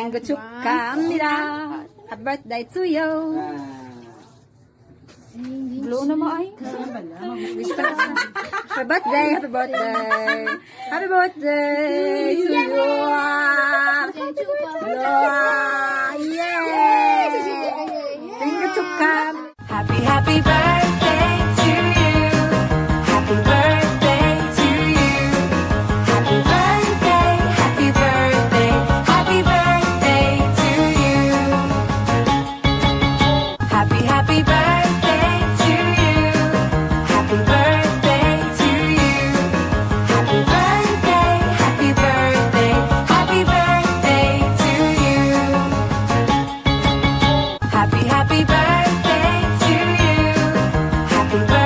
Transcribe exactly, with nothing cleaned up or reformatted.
생일 축하합니다. Happy birthday to you. Blow na mo ay. Wish ka na. Happy birthday, happy birthday. Happy birthday to you. Yay! 생일 축하. Happy, happy birthday to you. Happy birthday to you. Happy birthday, happy birthday, happy birthday to you. Happy, happy birthday to you. Happy birthday to you. Happy birthday, happy birthday, happy birthday to you. Happy, happy birthday to you. Happy birthday.